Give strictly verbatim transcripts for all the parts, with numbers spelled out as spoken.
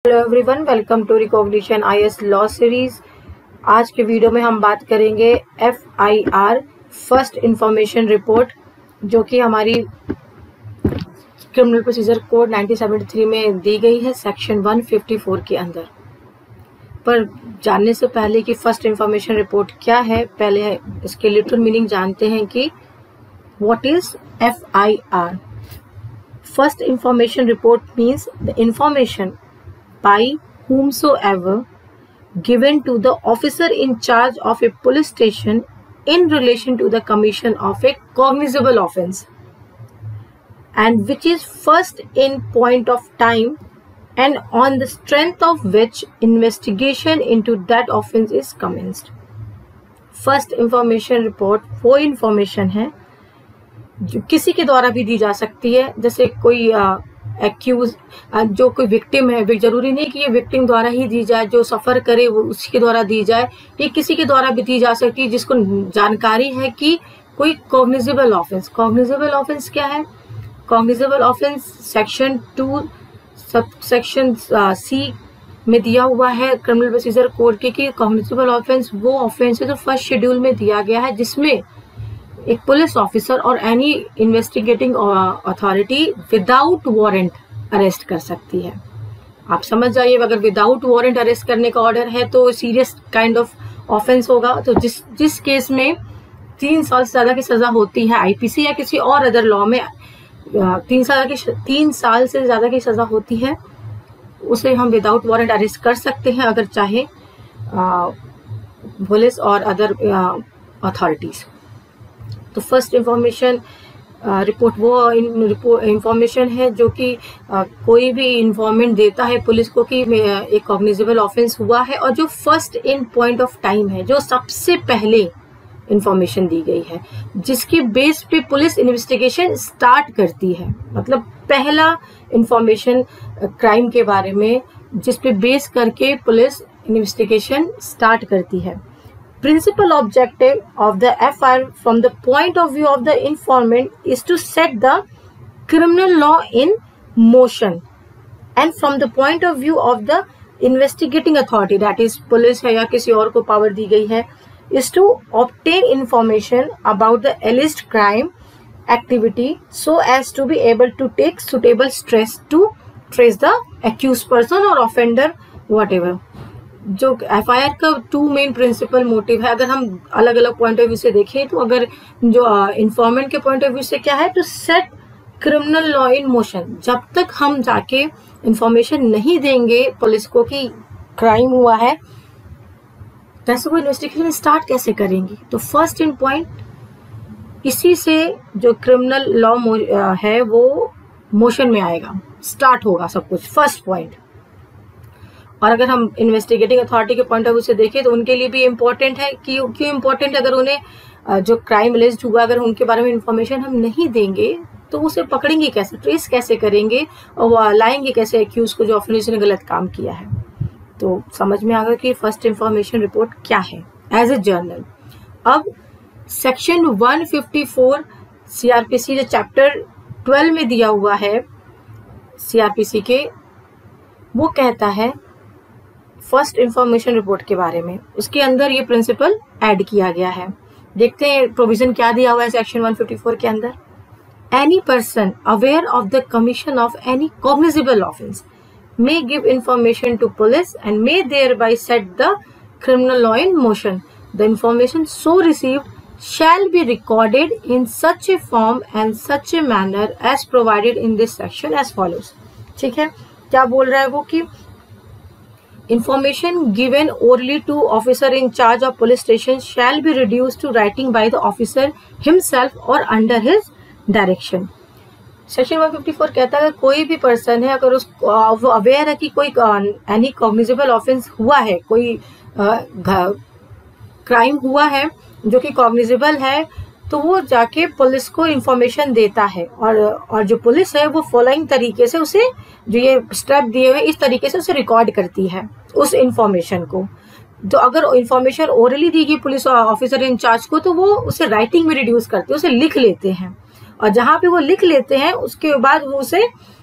Hello everyone, welcome to recognition I S law series. आज के video में हम बात करेंगे F I R first information report, जो कि हमारी criminal procedure code nineteen seventy three में दी गई है सेक्शन वन फिफ्टी फोर के अंदर। पर जानने से पहले कि फर्स्ट इंफॉर्मेशन रिपोर्ट क्या है, पहले इसके लिटरल मीनिंग जानते हैं कि what is F I R. First information report means the information by whomsoever given to the officer in charge of a police station in relation to the commission of a cognizable offence, and which is first in point of time and on the strength of which investigation into that offence is commenced. First information report वो information है जो किसी के द्वारा भी दी जा सकती है। जैसे कोई एक्यूज जो कोई विक्टिम है, जरूरी नहीं कि ये विक्टिम द्वारा ही दी जाए, जो सफर करे वो उसके द्वारा दी जाए। ये किसी के द्वारा भी दी जा सकती है जिसको जानकारी है कि कोई कॉग्निजेबल ऑफेंस। कॉग्निजेबल ऑफेंस क्या है? Cognizable offence section two sub section C में दिया हुआ है क्रिमिनल प्रोसीजर कोड के कि कॉग्निजेबल ऑफेंस वो ऑफेंस है जो फर्स्ट शेड्यूल में दिया गया है, जिसमें एक पुलिस ऑफिसर और any investigating authority without warrant arrest कर सकती है। आप समझ जाइए, अगर विदाउट वारंट अरेस्ट करने का ऑर्डर है तो सीरियस काइंड ऑफ ऑफेंस होगा। तो जिस जिस केस में तीन साल से ज्यादा की सजा होती है आईपीसी या किसी और अदर लॉ में, तीन साल की तीन साल से ज्यादा की सजा होती है, उसे हम विदाउट वारंट अरेस्ट कर सकते हैं अगर चाहे पुलिस और अदर अथॉरिटीज। तो फर्स्ट इंफॉर्मेशन रिपोर्ट वो इंफॉर्मेशन है जो कि uh, कोई भी इंफॉर्मेंट देता है पुलिस को कि एक कॉग्निजेबल ऑफेंस हुआ है, और जो first in point of time है, जो सबसे पहले इंफॉर्मेशन दी गई है, जिसकी बेस पे पुलिस इन्वेस्टिगेशन स्टार्ट करती है। मतलब पहला इंफॉर्मेशन क्राइम के बारे में जिस पे बेस करके पुलिस इन्वेस्टिगेशन स्टार्ट करती है। Principal objective of the F I R from the point of view of the informant is to set the criminal law in motion, and from the point of view of the investigating authority, that is police है या किसी और को power दी गई है, is to obtain information about the alleged crime activity so as to be able to take suitable steps to trace the accused person or offender whatever। जो F I R का two main principal motive है, अगर हम अलग अलग point of view से देखें तो अगर जो इन्फॉर्मेंट uh, के पॉइंट ऑफ व्यू से क्या है, to set criminal law in motion. जब तक हम जाके इंफॉर्मेशन नहीं देंगे पुलिस को कि क्राइम हुआ है, तैसे वो इन्वेस्टिगेशन स्टार्ट कैसे करेंगी? तो फर्स्ट इन पॉइंट, इसी से जो क्रिमिनल लॉ uh, है वो मोशन में आएगा, स्टार्ट होगा सब कुछ, फर्स्ट पॉइंट। और अगर हम इन्वेस्टिगेटिंग अथॉरिटी के पॉइंट ऑफ व्यू से देखें तो उनके लिए भी इम्पोर्टेंट है कि क्यों इम्पोर्टेंट है? अगर उन्हें जो क्राइम एलिज्ड हुआ, अगर उनके बारे में इंफॉर्मेशन हम नहीं देंगे तो उसे पकड़ेंगे कैसे, ट्रेस कैसे करेंगे, और वो लाएंगे कैसे एक्यूज को जो ऑफेंसर ने गलत काम किया है। तो समझ में आ गया कि फर्स्ट इंफॉर्मेशन रिपोर्ट क्या है एज ए जर्नल। अब section one fifty four CrPC जो चैप्टर ट्वेल्व में दिया हुआ है सीआरपीसी के, वो कहता है फर्स्ट इंफॉर्मेशन रिपोर्ट के बारे में। उसके अंदर ये प्रिंसिपल ऐड किया गया है। देखते हैं प्रोविजन क्या दिया हुआ है सेक्शन वन फिफ्टी फोर के अंदर। Any person aware of the commission of any cognizable offence may give information to police and may thereby set the criminal law in motion. The information so received shall be recorded in such a form and such a manner as provided in this section as follows. ठीक है, क्या बोल रहा है वो कि information given orally to officer in charge of police station shall be reduced to writing by the officer himself or under his direction। Section one fifty four कहता है कोई भी पर्सन है, अगर उसको वो अवेयर है कि कोई एनी कॉग्निजेबल ऑफेंस हुआ है, कोई क्राइम हुआ है जो कि कॉग्निजेबल है, तो वो जाके पुलिस को इंफॉर्मेशन देता है, और और जो पुलिस है वो फॉलोइंग तरीके से उसे जो ये स्टेप दिए हुए इस तरीके से उसे रिकॉर्ड करती है उस इंफॉर्मेशन को। तो अगर इंफॉर्मेशन ओरली दी गई पुलिस ऑफिसर इंचार्ज को, तो वो उसे राइटिंग में रिड्यूस करते हैं, उसे लिख लेते हैं, और जहां पे वो लिख लेते हैं उसके बाद वो उसे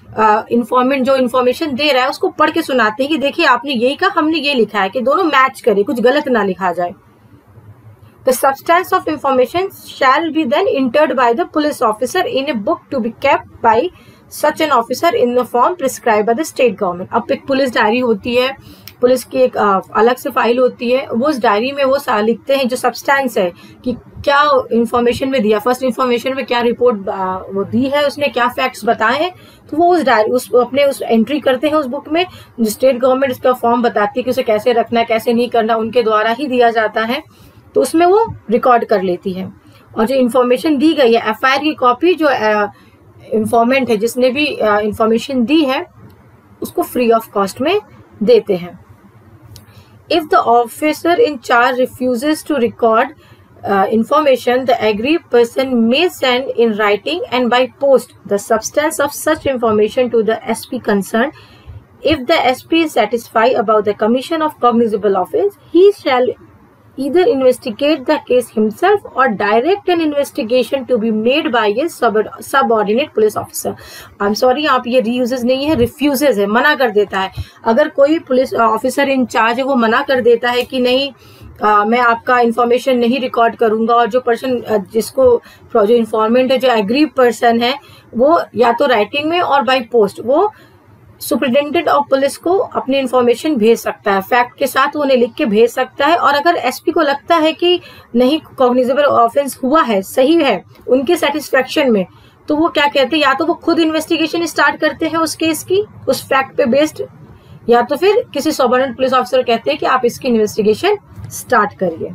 इंफॉर्मेंट जो इन्फॉर्मेशन दे रहा है उसको पढ़ के सुनाते हैं कि देखिए आपने यही कहा, हमने ये लिखा है, कि दोनों मैच करे, कुछ गलत ना लिखा जाए। The substance of information shall be then entered by the police officer in a book to be kept by such an officer in the form prescribed by the state government। अब एक police diary होती है, police की एक आ, अलग से file होती है, वो उस डायरी में वो लिखते हैं जो सब्सटेंस है कि क्या इंफॉर्मेशन में दिया, फर्स्ट इंफॉर्मेशन में क्या रिपोर्ट वो दी है, उसने क्या फैक्ट्स बताए हैं, तो वो उस डायरी उस अपने उस एंट्री करते हैं उस बुक में। जो स्टेट गवर्नमेंट इसका फॉर्म बताती है कि उसे कैसे रखना है, कैसे नहीं करना, उनके द्वारा ही दिया जाता है, तो उसमें वो रिकॉर्ड कर लेती है। और जो इन्फॉर्मेशन दी गई है, एफ आई आर की कॉपी जो इंफॉर्मेंट है जिसने भी इंफॉर्मेशन दी है उसको फ्री ऑफ कॉस्ट में देते हैं। If the officer in charge refuses to record information, the aggrieved person may send in writing and by post the substance of such information to the S P concerned. If the S P is satisfied about the commission of cognizable offence, he shall either investigate the case himself or direct an investigation to be made by his subordinate police officer। I'm sorry, आप ये refuses नहीं है, refuses है, मना कर देता है। अगर कोई पुलिस ऑफिसर इन चार्ज है वो मना कर देता है कि नहीं आ, मैं आपका इंफॉर्मेशन नहीं रिकॉर्ड करूंगा, और जो पर्सन जिसको जो इंफॉर्मेंट है, जो एग्रीव पर्सन है, वो या तो राइटिंग में और बाय पोस्ट वो सुपरिटेंडेंट ऑफ पुलिस को अपनी इंफॉर्मेशन भेज सकता है, फैक्ट के साथ वो उन्हें लिख के भेज सकता है। और अगर एसपी को लगता है कि नहीं कॉग्निजेबल ऑफेंस हुआ है, सही है उनके सेटिस्फेक्शन में, तो वो क्या कहते हैं, या तो वो खुद इन्वेस्टिगेशन स्टार्ट करते हैं उस केस की उस फैक्ट पे बेस्ड, या तो फिर किसी सबऑर्डिनेट पुलिस ऑफिसर कहते हैं कि आप इसकी इन्वेस्टिगेशन स्टार्ट करिए।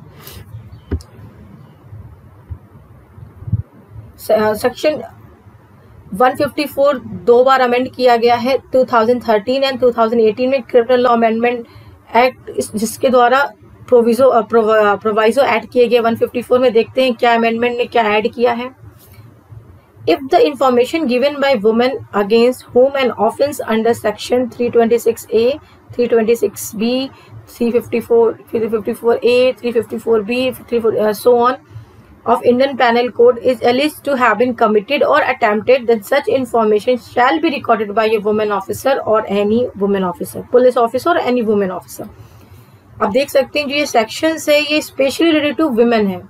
सेक्शन वन फिफ्टी फोर दो बार अमेंड किया गया है, two thousand thirteen and two thousand eighteen में क्रिमिनल लॉ अमेंडमेंट एक्ट, जिसके द्वारा प्रोविजो प्रोवाइजो ऐड किए गए। वन फिफ्टी फोर में देखते हैं क्या अमेंडमेंट ने क्या ऐड किया है। If the information given by women against whom an offence under section three twenty six A, three twenty six B, three fifty four, three fifty four A, three fifty four B, so on of Indian Penal Code is alleged to have been committed or attempted, then such information shall be recorded by a woman officer or any woman officer, police officer or any woman officer। अब देख सकते हैं जो ये sections है ये specially related to women है।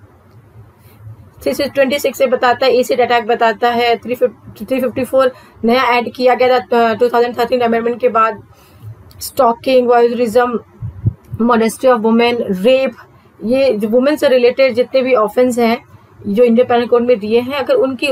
Three twenty six से बताता है, एसिड अटैक बताता है, थ्री फिफ्टी फोर नया ऐड किया गया था टू थाउजेंड थर्टीन अमेंडमेंट के बाद, stalking, voyeurism, modesty of women, rape, ये जो वुमेन से रिलेटेड जितने भी ऑफेंस हैं जो इंडियन पेनल कोड में दिए हैं, अगर उनकी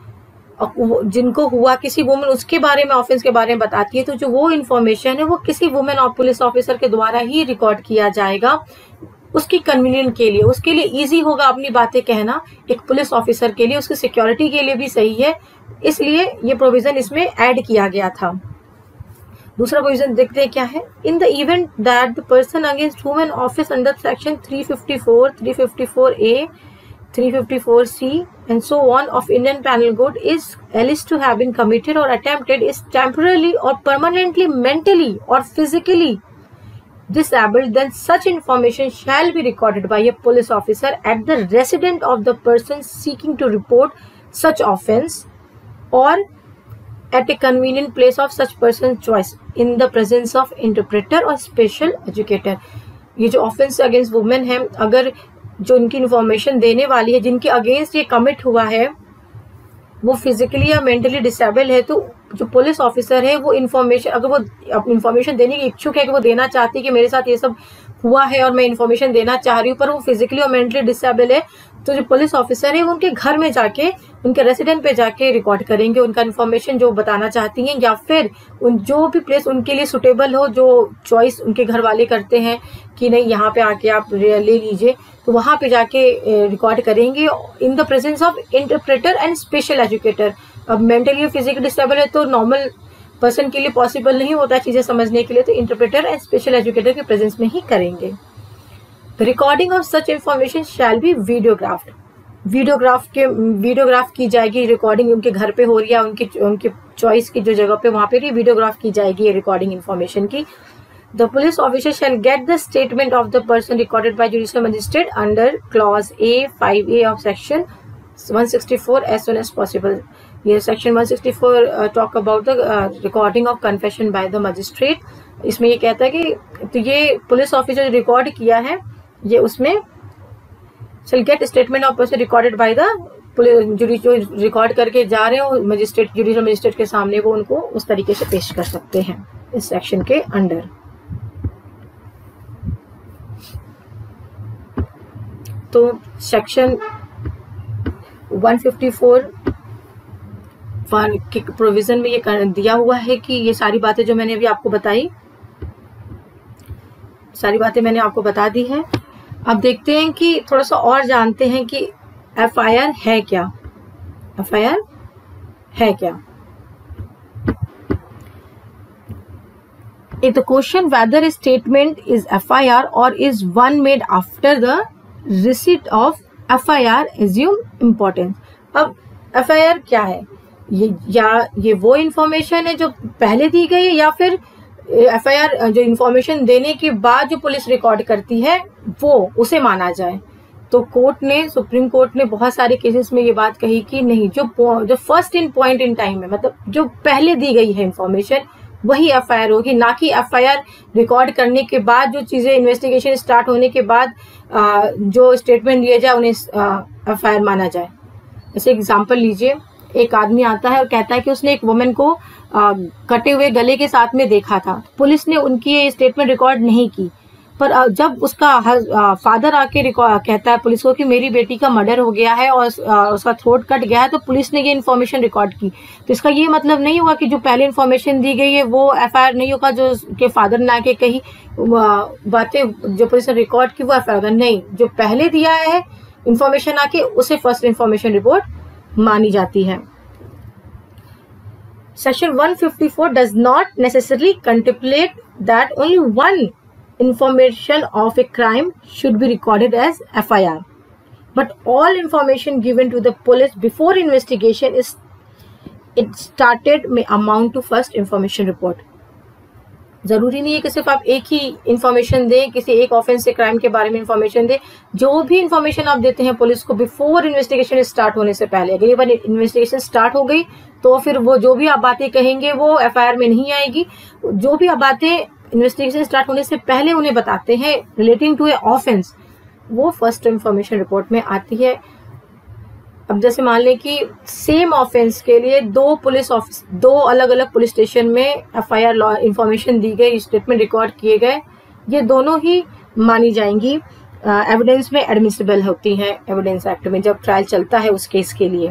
जिनको हुआ किसी वुमेन उसके बारे में ऑफेंस के बारे में बताती है, तो जो वो इन्फॉर्मेशन है वो किसी वुमेन और पुलिस ऑफिसर के द्वारा ही रिकॉर्ड किया जाएगा उसकी कन्वीनियंट के लिए, उसके लिए इजी होगा अपनी बातें कहना, एक पुलिस ऑफिसर के लिए, उसकी सिक्योरिटी के लिए भी सही है, इसलिए ये प्रोविजन इसमें ऐड किया गया था। दूसरा प्रोविजन देखते हैं क्या है। In the event that the person against whom an office under section three fifty four, three fifty four A, three fifty four C and so on of Indian Penal Code is alleged to have been committed or attempted is temporarily or permanently mentally or physically disabled, then such information shall be recorded by a police officer at the residence of the person seeking to report such offence or at a convenient place of such person's choice in the presence of interpreter or special educator। ये जो offence against women है, अगर जो इनकी information देने वाली है, जिनके अगेंस्ट ये कमिट हुआ है, वो फिजिकली या मेंटली डिसेबल है, तो जो पुलिस ऑफिसर है वो इन्फॉर्मेशन, अगर वो इन्फॉर्मेशन देने की इच्छुक है कि वो देना चाहती है कि मेरे साथ ये सब हुआ है और मैं इन्फॉर्मेशन देना चाह रही हूँ, पर वो फिजिकली और मेंटली डिसेबल है, तो जो पुलिस ऑफिसर है वो उनके घर में जाके, उनके रेसिडेंट पे जाके रिकॉर्ड करेंगे उनका इन्फॉर्मेशन जो बताना चाहती हैं, या फिर उन जो भी प्लेस उनके लिए सुटेबल हो, जो चॉइस उनके घर वाले करते हैं कि नहीं यहाँ पे आके आप ले लीजिए, तो वहां पे जाके रिकॉर्ड करेंगे in the presence of interpreter and special educator. अब मेंटली और फिजिकली डिसेबल है तो नॉर्मल पर्सन के लिए पॉसिबल नहीं होता चीजें समझने के लिए, तो इंटरप्रेटर एंड स्पेशल एजुकेटर के प्रेजेंस में ही करेंगे। Recording of such information shall be videographed, videograph के वीडियोग्राफ की जाएगी, रिकॉर्डिंग उनके घर पे हो रही है, उनकी उनकी चॉइस की जो जगह पे वहां पे वीडियोग्राफ की जाएगी रिकॉर्डिंग इंफॉर्मेशन की। The police officer shall get the statement of the person recorded by judicial magistrate under clause A five A of section one sixty four as soon as possible. ये section one sixty four talk about the recording of confession by the magistrate. इसमें ये कहता है कि तो ये police officer record किया है, ये उसमें shall get statement of person recorded by the police, जो रिकॉर्ड करके जा रहे हो मजिस्ट्रेट, जुडिशियल मजिस्ट्रेट के सामने, वो उनको उस तरीके से पेश कर सकते हैं इस सेक्शन के अंडर। तो section one fifty four one के प्रोविजन में ये दिया हुआ है कि ये सारी बातें जो मैंने अभी आपको बताई, सारी बातें मैंने आपको बता दी है। अब देखते हैं कि थोड़ा सा और जानते हैं कि एफ आई आर है क्या। एफ आई आर है क्या? If the question whether a statement is F I R or is one made after the receipt of F I R assume importance। अब F I R क्या है? ये या ये वो इंफॉर्मेशन है जो पहले दी गई है, या फिर एफ आई आर जो इंफॉर्मेशन देने के बाद जो पुलिस रिकॉर्ड करती है वो उसे माना जाए। तो कोर्ट ने, सुप्रीम कोर्ट ने बहुत सारे केसेस में ये बात कही कि नहीं, जो जो first in point in time है, मतलब जो पहले दी गई है इंफॉर्मेशन, वही एफ आई आर होगी, ना कि एफ आई आर रिकॉर्ड करने के बाद जो चीजें इन्वेस्टिगेशन स्टार्ट होने के बाद आ, जो स्टेटमेंट दिया जाए उन्हें एफ आई आर माना जाए। जैसे एग्जांपल लीजिए, एक आदमी आता है और कहता है कि उसने एक वुमेन को आ, कटे हुए गले के साथ में देखा था। पुलिस ने उनकी ये स्टेटमेंट रिकॉर्ड नहीं की, पर जब उसका आ, फादर आके कहता है पुलिस को कि मेरी बेटी का मर्डर हो गया है और आ, उसका थ्रोट कट गया है, तो पुलिस ने ये इन्फॉर्मेशन रिकॉर्ड की। तो इसका ये मतलब नहीं हुआ कि जो पहले इन्फॉर्मेशन दी गई है वो एफ आई आर नहीं होगा, जो के फादर ने आके कही बातें जो पुलिस ने रिकॉर्ड की वो एफ आई आर नहीं। जो पहले दिया है इन्फॉर्मेशन आके, उसे फर्स्ट इन्फॉर्मेशन रिपोर्ट मानी जाती है। Section one fifty-four does not necessarily contemplate that only one information of a crime should be recorded as F I R, but all information given to the police before investigation is it started may amount to first information report। जरूरी नहीं है कि सिर्फ आप एक ही information दें, किसी एक ऑफेंस से क्राइम के बारे में इंफॉर्मेशन दें। जो भी इंफॉर्मेशन आप देते हैं पुलिस को बिफोर इन्वेस्टिगेशन स्टार्ट होने से पहले, अगर ये बार इन्वेस्टिगेशन स्टार्ट हो गई तो फिर वो जो भी आप बातें कहेंगे वो एफ आई आर में नहीं आएगी। जो भी आप बातें इन्वेस्टिगेशन स्टार्ट होने से पहले उन्हें बताते हैं रिलेटिंग टू ए ऑफेंस, वो फर्स्ट इन्फॉर्मेशन रिपोर्ट में आती है। अब जैसे मान लें कि सेम ऑफेंस के लिए दो पुलिस ऑफिस, दो अलग अलग पुलिस स्टेशन में F I R law information दी गई, स्टेटमेंट रिकॉर्ड किए गए, ये दोनों ही मानी जाएंगी, एविडेंस में एडमिसिबल होती हैं एविडेंस एक्ट में जब ट्रायल चलता है उस केस के लिए।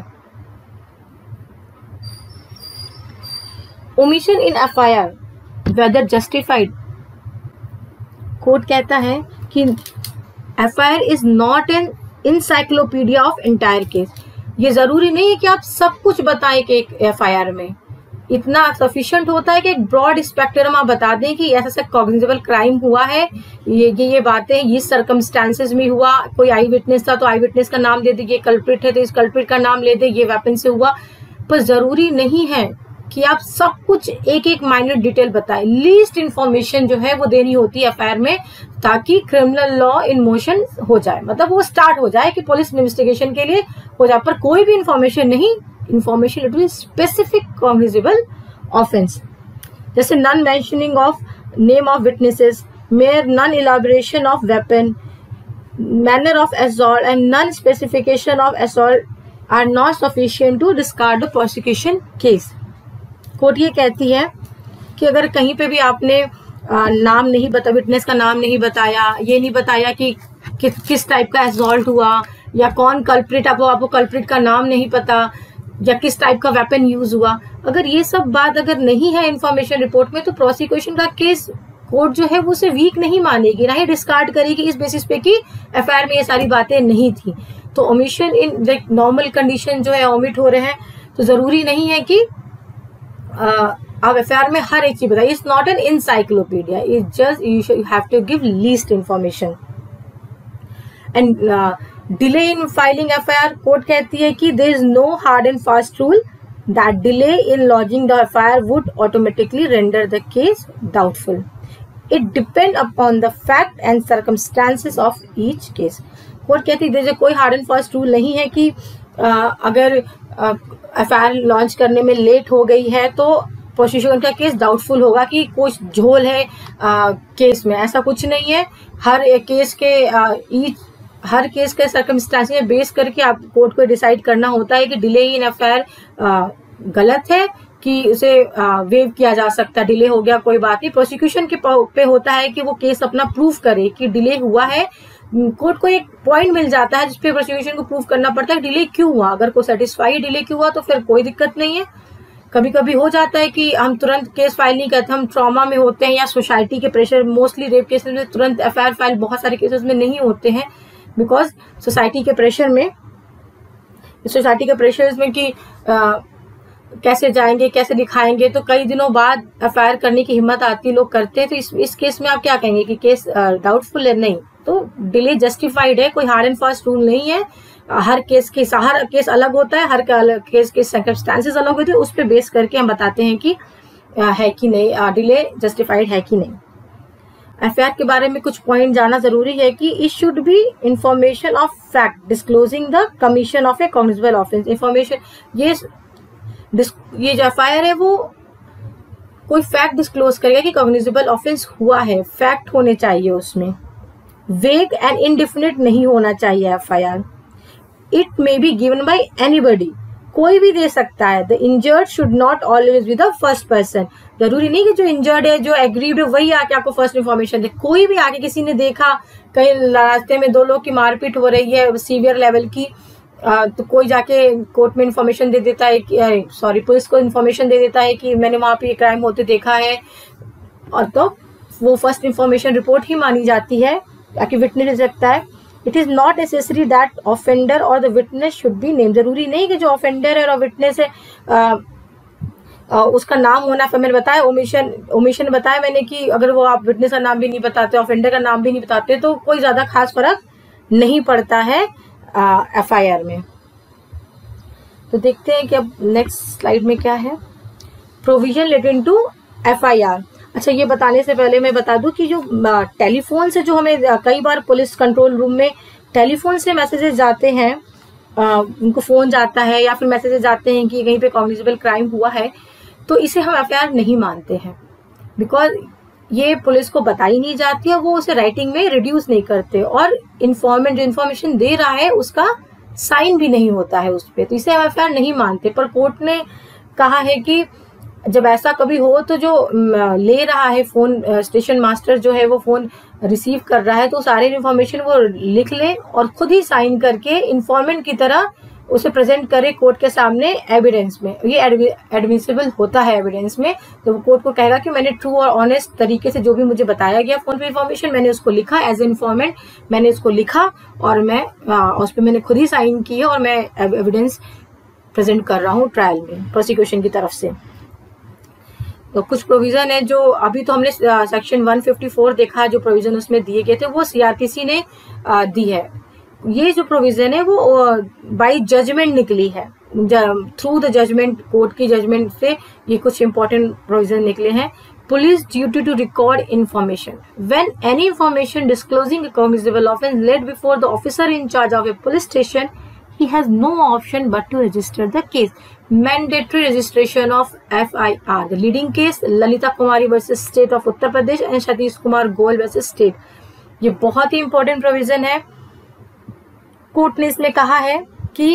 Omission in F I R whether justified, court कहता है कि F I R is not an encyclopedia of entire case. ये जरूरी नहीं है कि आप सब कुछ बताएं कि एक एफ आई आर में, इतना सफिशिएंट होता है कि एक ब्रॉड स्पेक्ट्रम आप बता दें कि ऐसा ऐसा कॉग्निजेबल क्राइम हुआ है, ये ये ये बातें इस सर्कमस्टांसेस में हुआ, कोई आई विटनेस था तो आई विटनेस का नाम दे दे, ये कल्प्रिट है तो इस कल्प्रिट का नाम ले दे, ये वेपन से हुआ। पर जरूरी नहीं है कि आप सब कुछ एक एक माइनर डिटेल बताएं। लीस्ट इंफॉर्मेशन जो है वो देनी होती है एफ आई आर में, ताकि क्रिमिनल लॉ इन मोशन हो जाए, मतलब वो स्टार्ट हो जाए कि पुलिस इन्वेस्टिगेशन के लिए हो जाए। पर कोई भी इंफॉर्मेशन नहीं, information it will specific cognizable offence, जैसे non mentioning of name of witnesses, mere non elaboration of weapon, manner of assault and non specification of assault are not sufficient to discard the prosecution case. Court ये कहती है कि अगर कहीं पे भी आपने आ, नाम नहीं बता, विटनेस का नाम नहीं बताया, ये नहीं बताया कि, कि किस टाइप का असॉल्ट हुआ या कौन कल्प्रिट, आपको आपको कल्प्रिट का नाम नहीं पता या किस टाइप का वेपन यूज हुआ, अगर ये सब बात अगर नहीं है इंफॉर्मेशन रिपोर्ट में, तो प्रोसिक्यूशन का केस कोर्ट जो है वो उसे वीक नहीं मानेगी, ना ही डिस्कार्ड करेगी इस बेसिस पे कि एफ आई आर में ये सारी बातें नहीं थी। तो omission in like normal condition जो है ओमिट हो रहे हैं, तो जरूरी नहीं है कि Uh, आप एफ आई आर में हर एक चीज बताइए। It's not an encyclopedia, it's just you have to give least information. And delay in filing F I R, court कहती है कि there is no hard and fast rule that delay in lodging the F I R would automatically render the case doubtful. It depend upon the fact and circumstances of each case. Court कहती है कोई hard and fast rule नहीं है कि अगर F I are launch करने में late हो गई है तो प्रोसिक्यूशन का केस डाउटफुल होगा कि कुछ झोल है आ, केस में। ऐसा कुछ नहीं है। हर एक केस के आ, ईच हर केस के सर्कमस्टांसेस बेस करके आप कोर्ट को डिसाइड करना होता है कि delay in F I R गलत है कि उसे वेव किया जा सकता है। डिले हो गया कोई बात नहीं, प्रोसिक्यूशन के पे होता है कि वो केस अपना प्रूफ करे कि डिले हुआ है। कोर्ट को एक पॉइंट मिल जाता है जिसपे प्रोसिक्यूशन को प्रूफ करना पड़ता है डिले क्यों हुआ। अगर कोई सेटिस्फाई डिले क्यों हुआ तो फिर कोई दिक्कत नहीं है। कभी कभी हो जाता है कि हम तुरंत केस फाइल नहीं करते, हम ट्रॉमा में होते हैं या सोसाइटी के प्रेशर, मोस्टली रेप केसेस में तुरंत एफ आई आर फाइल बहुत सारे केसेस में नहीं होते हैं बिकॉज सोसाइटी के प्रेशर में सोसाइटी के प्रेशर में कि आ, कैसे जाएंगे कैसे दिखाएंगे, तो कई दिनों बाद एफ आई आर करने की हिम्मत आती है, लोग करते हैं। तो इस इस केस में आप क्या कहेंगे कि केस डाउटफुल है? नहीं, तो डिले जस्टिफाइड है। कोई हार्ड एंड फास्ट रूल नहीं है। हर केस के हर केस अलग होता है, हर केस के सर्कमस्टांसेस अलग होते हैं, उस पर बेस करके हम बताते हैं कि है कि नहीं डिले जस्टिफाइड है कि नहीं। एफ आई आर के बारे में कुछ पॉइंट जानना जरूरी है कि it should be information of fact disclosing the commission of a cognizable offence. Information ये ये जो एफ आई आर है वो कोई फैक्ट डिस्क्लोज करेगा कि कॉग्निजेबल ऑफेंस हुआ है, फैक्ट होने चाहिए उसमें। वेग एंड इनडिफिनिट नहीं होना चाहिए F I R. It may be given by anybody, कोई भी दे सकता है। The injured should not always be the first person. जरूरी नहीं कि जो इंजर्ड है जो एग्रीड है वही आके आपको फर्स्ट इन्फॉर्मेशन दे। कोई भी आके किसी ने देखा कहीं रास्ते में दो लोग की मारपीट हो रही है सीवियर लेवल की, आ, तो कोई जाके कोर्ट में इन्फॉर्मेशन दे देता है कि सॉरी पुलिस को इन्फॉर्मेशन दे देता है कि मैंने वहां पे क्राइम होते देखा है, और तो वो फर्स्ट इन्फॉर्मेशन रिपोर्ट ही मानी जाती है ताकि विटनेस दे सकता है। It is not necessary that offender और the witness should be name. जरूरी नहीं कि जो ऑफेंडर है और विटनेस है आ, आ, उसका नाम होना। फिर मैंने बताया ओमिशन ओमिशन बताया मैंने कि अगर वो आप विटनेस का नाम भी नहीं बताते, ऑफेंडर का नाम भी नहीं बताते, तो कोई ज्यादा खास फर्क नहीं पड़ता है एफ आई आर में। तो देखते हैं कि अब नेक्स्ट स्लाइड में क्या है। Provision related to F I R. अच्छा, ये बताने से पहले मैं बता दूं कि जो टेलीफोन से जो हमें कई बार पुलिस कंट्रोल रूम में टेलीफोन से मैसेजेस जाते हैं, उनको फोन जाता है या फिर मैसेजेस जाते हैं कि कहीं पे कॉग्निजेबल क्राइम हुआ है, तो इसे हम एफ आई आर नहीं मानते हैं बिकॉज ये पुलिस को बताई नहीं जाती है, वो उसे राइटिंग में रिड्यूस नहीं करते और इन्फॉर्मेंट जो इन्फॉर्मेशन दे रहा है उसका साइन भी नहीं होता है उस पर, तो इसे हम एफ आई आर नहीं मानते। पर कोर्ट ने कहा है कि जब ऐसा कभी हो तो जो ले रहा है फोन, स्टेशन मास्टर जो है वो फोन रिसीव कर रहा है, तो सारी इन्फॉर्मेशन वो लिख ले और खुद ही साइन करके इन्फॉर्मेंट की तरह उसे प्रेजेंट करे कोर्ट के सामने एविडेंस में। ये एडमिसिबल होता है एविडेंस में। तो वो कोर्ट को कहेगा कि मैंने ट्रू और ऑनेस्ट तरीके से जो भी मुझे बताया गया फोन पे इन्फॉर्मेशन, मैंने उसको लिखा एज ए इन्फॉर्मेंट, मैंने उसको लिखा और मैं उस पर मैंने खुद ही साइन की है और मैं एविडेंस प्रेजेंट कर रहा हूँ ट्रायल में प्रोसिक्यूशन की तरफ से। तो कुछ प्रोविजन है जो अभी तो हमने सेक्शन एक सौ चौवन देखा, जो प्रोविजन उसमें दिए गए थे वो सी आर पी सी ने आ, दी है। ये जो प्रोविजन है वो बाय जजमेंट निकली है, थ्रू द जजमेंट, कोर्ट की जजमेंट से ये कुछ इंपॉर्टेंट प्रोविजन निकले हैं। Police duty to record information when any information disclosing a cognizable offence led before the officer in charge of a police station, he has no option but to register the case. Mandatory registration of F I R. The leading case Lalita Kumari versus State of Uttar Pradesh and Satish Kumar Goel versus State. ये बहुत ही important provision है। Court ने इसमें कहा है कि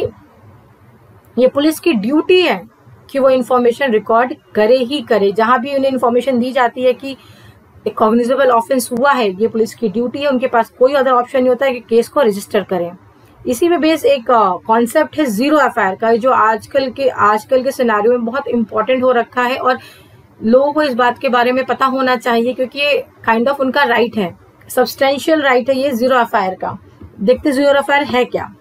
ये पुलिस की ड्यूटी है कि वो इन्फॉर्मेशन रिकॉर्ड करे ही करे। जहां भी उन्हें इन्फॉर्मेशन दी जाती है कि एक कॉग्निजेबल ऑफेंस हुआ है, ये पुलिस की ड्यूटी है। उनके पास कोई अदर ऑप्शन नहीं होता है कि केस को रजिस्टर करें। इसी में बेस एक कॉन्सेप्ट है जीरो एफ आई आर का, जो आजकल के आजकल के सिनारियो में बहुत इंपॉर्टेंट हो रखा है और लोगों को इस बात के बारे में पता होना चाहिए क्योंकि ये काइंड ऑफ उनका राइट है, सब्सटेंशियल राइट है ये जीरो एफ आई आर का। देखते जीरो एफ आई आर है क्या।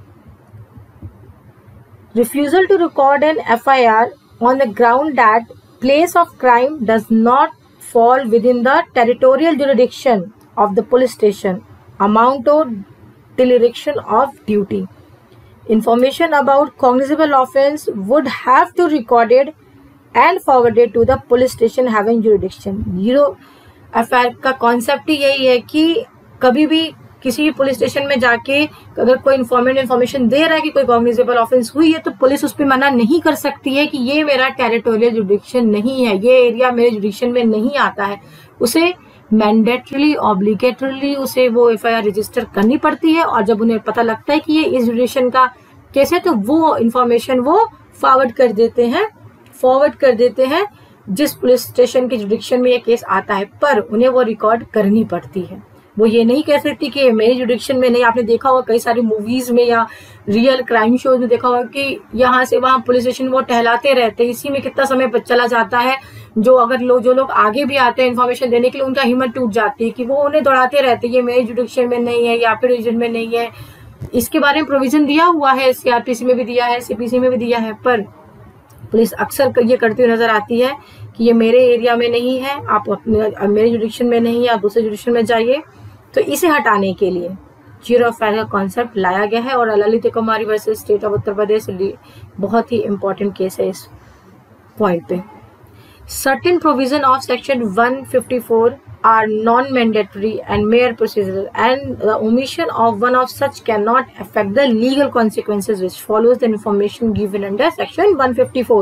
Refusal to record an F I R on the ground that place of crime does not fall within the territorial jurisdiction of the police station amount to dereliction of duty. Information about cognizable offense would have to recorded and forwarded to the police station having jurisdiction. Zero F I R का concept ही यही है कि कभी भी किसी भी police station में जाके अगर कोई इन्फॉर्मेंट इन्फॉर्मेशन दे रहा है कि कोई कॉग्निजेबल ऑफेंस हुई है, तो पुलिस उस पर मना नहीं कर सकती है कि ये मेरा टेरिटोरियल जुडिक्शन नहीं है, ये एरिया मेरे जुडिक्शन में नहीं आता है। उसे मैंडेटरीली ऑब्लिगेटरीली उसे वो एफ आई आर रजिस्टर करनी पड़ती है, और जब उन्हें पता लगता है कि ये इस जुडिक्शन का केस है तो वो इन्फॉर्मेशन वो फॉरवर्ड कर देते हैं फॉरवर्ड कर देते हैं जिस पुलिस स्टेशन के जुडिक्शन में ये केस आता है, पर उन्हें वो रिकॉर्ड करनी पड़ती है। वो ये नहीं कह सकती कि मेरे जुडिक्शन में नहीं। आपने देखा होगा कई सारी मूवीज में या रियल क्राइम शोज में देखा होगा कि यहाँ से वहां पुलिस स्टेशन वो टहलाते रहते हैं, इसी में कितना समय चला जाता है। जो अगर लोग जो लोग आगे भी आते हैं इन्फॉर्मेशन देने के लिए, उनका हिम्मत टूट जाती है कि वो उन्हें दौड़ाते रहते हैं, ये मेरे जुडिक्शन में नहीं है या फिर रीजन में नहीं है। इसके बारे में प्रोविजन दिया हुआ है, सी आर पी सी में भी दिया है, सी पी सी में भी दिया है, पर पुलिस अक्सर ये करती हुई नजर आती है कि ये मेरे एरिया में नहीं है, आप अपने मेरे जुडिक्शन में नहीं है, आप दूसरे जुडिक्शन में जाइए। तो इसे हटाने के लिए जीरो एफ आई आर का कॉन्सेप्ट लाया गया है, और Lalit Kumari versus state of Uttar Pradesh बहुत ही इंपॉर्टेंट केस है इस पॉइंट पे। Certain provision of section one fifty four are non-mandatory and mere procedural, and the omission of one of such cannot affect the legal consequences which follows the information given under section one fifty-four.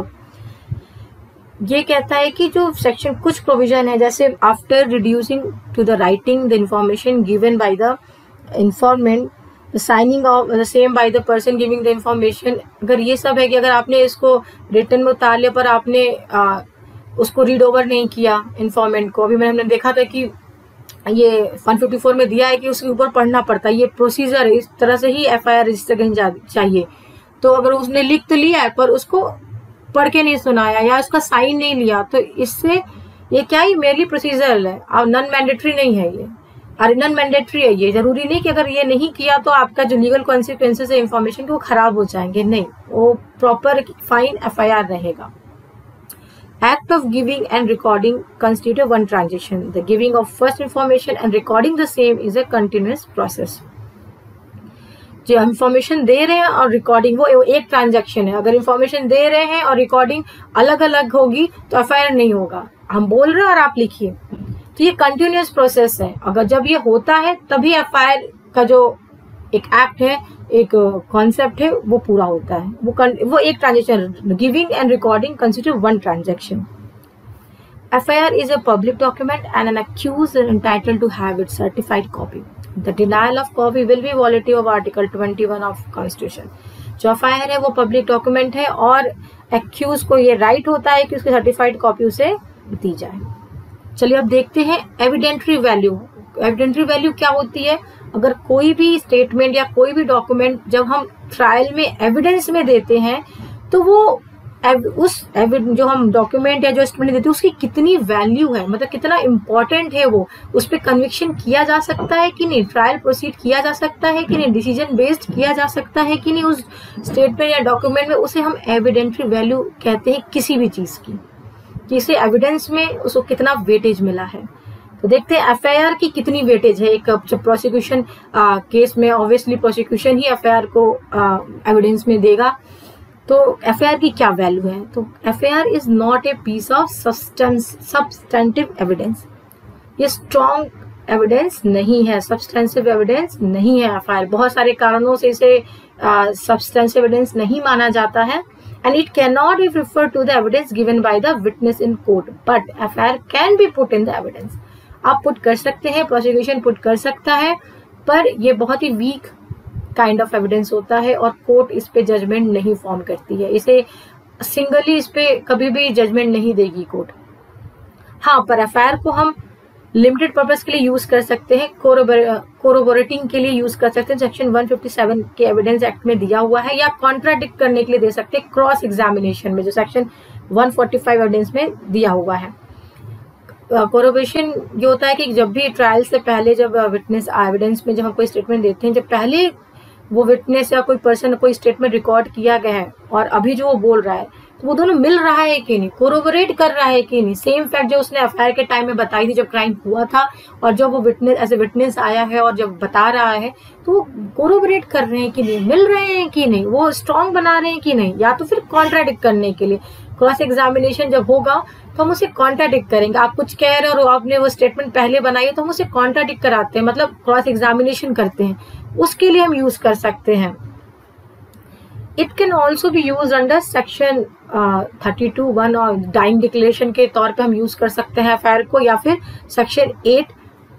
ये कहता है कि जो section कुछ provision है, जैसे after reducing to the writing the information given by the informant, the signing of the same by the person giving the information, अगर ये सब है कि अगर आपने इसको रिटर्न में उतार लिया पर आपने आ, उसको रीड ओवर नहीं किया इन्फॉर्मेंट को, अभी मैंने हमने देखा था कि ये वन फिफ्टी फोर में दिया है कि उसके ऊपर पढ़ना पड़ता है, ये प्रोसीजर है, इस तरह से ही एफ आई आर रजिस्टर करनी चाहिए। तो अगर उसने लिख तो लिया है पर उसको पढ़ के नहीं सुनाया या उसका साइन नहीं लिया, तो इससे ये क्या ही मेरली प्रोसीजर है और नॉन मैंडेटरी नहीं है। ये अरे नॉन मैंडेटरी है, ये जरूरी नहीं कि अगर ये नहीं किया तो आपका जो लीगल कॉन्सिक्वेंसेस है इन्फॉर्मेशन के वो खराब हो जाएंगे, नहीं, वो proper fine F I R रहेगा। Act of giving and recording constitute one transaction. The giving of first information and recording the same is a continuous process. जो इंफॉर्मेशन दे रहे हैं और रिकॉर्डिंग वो एक ट्रांजैक्शन है। अगर इंफॉर्मेशन दे रहे हैं और रिकॉर्डिंग अलग अलग होगी तो एफ आई आर नहीं होगा। हम बोल रहे हैं और आप लिखिए, तो ये कंटिन्यूस प्रोसेस है। अगर जब ये होता है तभी एफ आई आर का जो एक एक्ट है, एक कॉन्सेप्ट है, वो पूरा होता है। वो वो एक transaction, giving and recording consider one transaction. F I R is a public document and an accused is entitled to have its certified copy. The denial of copy will be violative of Article twenty-one of Constitution. जो F I R है वो public document है और accused को ये right होता है कि उसकी सर्टिफाइड कॉपी उसे दी जाए। चलिए अब देखते हैं एविडेंटरी वैल्यू। एविडेंटरी वैल्यू क्या होती है? अगर कोई भी स्टेटमेंट या कोई भी डॉक्यूमेंट जब हम ट्रायल में एविडेंस में देते हैं तो वो उस जो हम डॉक्यूमेंट या जो स्टेटमेंट देते हैं उसकी कितनी वैल्यू है, मतलब कितना इम्पोर्टेंट है, वो उस पर कन्विक्शन किया जा सकता है कि नहीं, ट्रायल प्रोसीड किया जा सकता है कि नहीं, डिसीजन बेस्ड किया जा सकता है कि नहीं उस स्टेटमेंट या डॉक्यूमेंट में, उसे हम एविडेंटरी वैल्यू कहते हैं किसी भी चीज की, कि इसे एविडेंस में उसको कितना वेटेज मिला है। तो देखते हैं एफ आई आर की कितनी वेटेज है। एक प्रोसिक्यूशन केस में ऑब्वियसली प्रोसिक्यूशन ही एफ आई आर को एविडेंस में देगा, तो एफ आई आर की क्या वैल्यू है? तो F I R is not a piece of substantive evidence. ये स्ट्रॉन्ग एविडेंस नहीं है, सब्सटेंसिव एविडेंस नहीं है। एफ आई आर बहुत सारे कारणों से इसे सब्सटेंसिव एविडेंस नहीं माना जाता है, and it can not be refer to the evidence given by the witness in court, but F I R can be put in the evidence. आप पुट कर सकते हैं, प्रोसिक्यूशन पुट कर सकता है, पर ये बहुत ही वीक काइंड ऑफ एविडेंस होता है और कोर्ट इस पे जजमेंट नहीं फॉर्म करती है। इसे सिंगली इस पे कभी भी जजमेंट नहीं देगी कोर्ट। हाँ, पर एफ आई आर को हम लिमिटेड पर्पस के लिए यूज कर सकते हैं, कोरोबोरेटिंग के लिए यूज कर सकते हैं, सेक्शन वन फिफ्टी सेवन के एविडेंस एक्ट में दिया हुआ है, या कॉन्ट्राडिक्ट करने के लिए दे सकते हैं क्रॉस एग्जामिनेशन में, जो section one forty five evidence में दिया हुआ है। कोरोबोरेशन ये होता है कि जब भी ट्रायल से पहले जब विटनेस एविडेंस में जब हम कोई स्टेटमेंट देते हैं, जब पहले वो विटनेस या कोई पर्सन कोई स्टेटमेंट रिकॉर्ड किया गया है और अभी जो वो बोल रहा है, तो वो दोनों मिल रहा है कि नहीं, कोरोबोरेट कर रहा है कि नहीं, सेम फैक्ट जो उसने एफ आई आर के टाइम में बताई थी जब क्राइम हुआ था और जब वो विटनेस एज ए विटनेस आया है और जब बता रहा है, तो वो कोरोबोरेट कर रहे हैं कि नहीं, मिल रहे हैं कि नहीं, वो स्ट्रॉन्ग बना रहे हैं कि नहीं, या तो फिर कॉन्ट्राडिक्ट करने के लिए। क्रॉस एग्जामिनेशन जब होगा तो हम उसे कॉन्ट्राडिक्ट करेंगे। आप कुछ कह रहे हो और आपने वो स्टेटमेंट पहले बनाई है तो हम उसे कॉन्ट्राडिक्ट कराते हैं, मतलब क्रॉस एग्जामिनेशन करते हैं, उसके लिए हम यूज कर सकते हैं। It can also be use under section thirty two one और डाइंग डिक्लेरेशन के तौर पे हम यूज कर सकते हैं एफ आई आर को, या फिर सेक्शन एट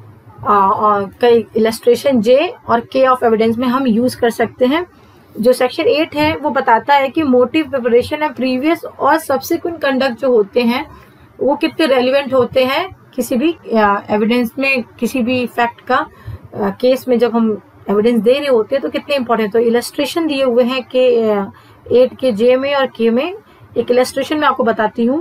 कई इलस्ट्रेशन जे और के ऑफ एविडेंस में हम यूज कर सकते हैं। जो सेक्शन एट है वो बताता है कि मोटिव, प्रिपरेशन एंड प्रीवियस और सब्सिक्वेंट कंडक्ट जो होते हैं वो कितने रेलिवेंट होते हैं किसी भी एविडेंस में, किसी भी फैक्ट का केस में जब हम एविडेंस दे रहे होते हैं तो कितने इंपॉर्टेंट। तो इलस्ट्रेशन दिए हुए हैं के एट के जे में और के में। एक इलस्ट्रेशन में आपको बताती हूँ।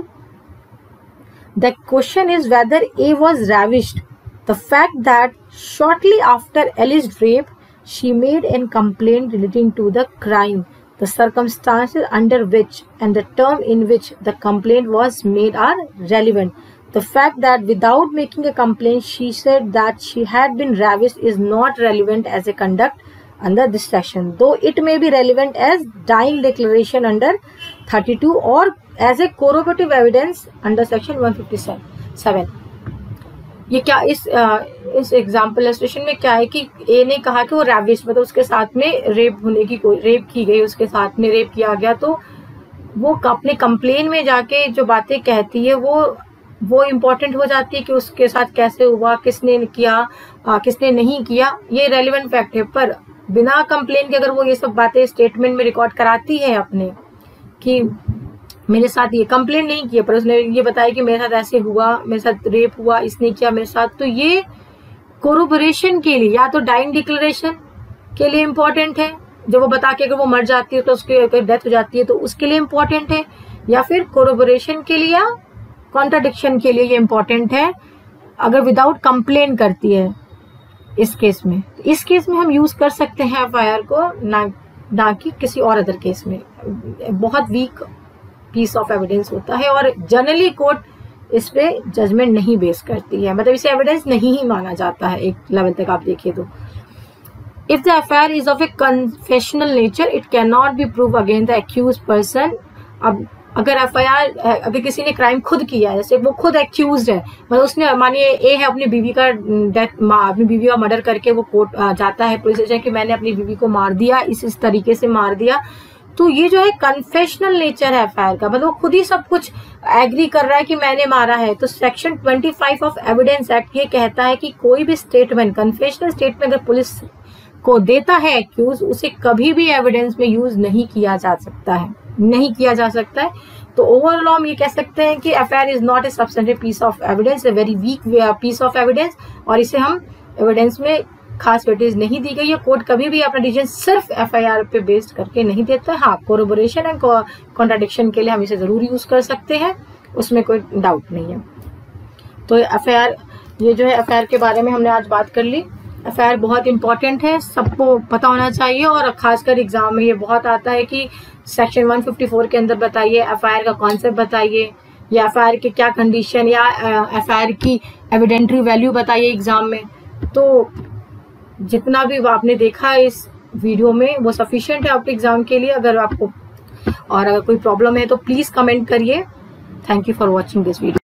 The question is whether A was ravished. The fact that shortly after alleged rape, she made a complaint relating to the crime, the circumstances under which and the term in which the complaint was made are relevant. The fact that without making a complaint she said that she had been ravished is not relevant as a conduct under this section, though it may be relevant as dying declaration under thirty-two or as a corroborative evidence under section one fifty-seven. ये क्या इस आ, इस example illustration में क्या है कि ए ने कहा कि वो रैविश, मतलब उसके साथ में रेप होने की कोई रेप की गई, उसके साथ में रेप किया गया, तो वो अपने कंप्लेन में जाके जो बातें कहती है वो वो इम्पोर्टेंट हो जाती है कि उसके साथ कैसे हुआ, किसने किया, आ, किसने नहीं किया, ये रेलिवेंट फैक्ट है। पर बिना कंप्लेन के अगर वो ये सब बातें स्टेटमेंट में रिकॉर्ड कराती है अपने कि मेरे साथ ये कंप्लेन नहीं किया पर उसने ये बताया कि मेरे साथ ऐसे हुआ, मेरे साथ रेप हुआ, इसने किया मेरे साथ, तो ये कोरोबोरेशन के लिए या तो डाइंग डिक्लेरेशन के लिए इम्पोर्टेंट है, जब वो बता के अगर वो मर जाती है तो उसकी अगर डेथ हो जाती है तो उसके लिए इम्पोर्टेंट है, या फिर कोरोबोरेशन के लिए या कॉन्ट्राडिक्शन के लिए ये इम्पोर्टेंट है अगर विदाउट कंप्लेन करती है। इस केस में इस केस में हम यूज कर सकते हैं एफ आई आर को, ना ना कि किसी और अदर केस में। बहुत वीक पीस ऑफ एविडेंस होता है और जनरली कोर्ट इस पे जजमेंट नहीं बेस करती है, मतलब इसे एविडेंस नहीं ही माना जाता है एक लेवल तक आप देखिए तो। If the FIR is of a confessional nature it can not be prove against the accuse person. अब अगर एफआईआर अगर किसी ने क्राइम खुद किया है, जैसे वो खुद एक्यूज है, मतलब उसने मानिए ए है अपनी बीवी का डेथ अपनी बीवी का मर्डर करके वो कोर्ट जाता है पुलिस स्टेशन कि मैंने अपनी बीवी को मार दिया, इस इस तरीके से मार दिया, तो ये जो है कन्फेशनल नेचर है एफआईआर का, मतलब वो खुद ही सब कुछ एग्री कर रहा है कि मैंने मारा है। तो सेक्शन पच्चीस ऑफ एविडेंस एक्ट ये कहता है कि कोई भी स्टेटमेंट, कन्फेशनल स्टेटमेंट अगर पुलिस को देता है एक्यूज, उसे कभी भी एविडेंस में यूज नहीं किया जा सकता है, नहीं किया जा सकता है। तो ओवरऑल हम ये कह सकते हैं कि FIR is not a substantive piece of evidence, a very weak piece of evidence, और इसे हम एविडेंस में खास वेटेज नहीं दी गई है। कोर्ट कभी भी अपना डिसीजन सिर्फ एफआईआर पे बेस्ड करके नहीं देता है। हाँ, कोरोबोरेशन एंड कॉन्ट्राडिक्शन के लिए हम इसे जरूर यूज कर सकते हैं, उसमें कोई डाउट नहीं है। तो एफआईआर, ये जो है एफआईआर के बारे में हमने आज बात कर ली। एफआईआर बहुत इंपॉर्टेंट है, सबको पता होना चाहिए, और खासकर एग्जाम में ये बहुत आता है कि सेक्शन वन फिफ्टी फोर के अंदर बताइए एफआईआर का कॉन्सेप्ट बताइए, या एफआईआर के क्या कंडीशन, या एफआईआर की एविडेंट्री वैल्यू बताइए एग्जाम में। तो जितना भी आपने देखा इस वीडियो में वो सफिशिएंट है आपके एग्जाम के लिए। अगर आपको और अगर कोई प्रॉब्लम है तो प्लीज कमेंट करिए। Thank you for watching this video.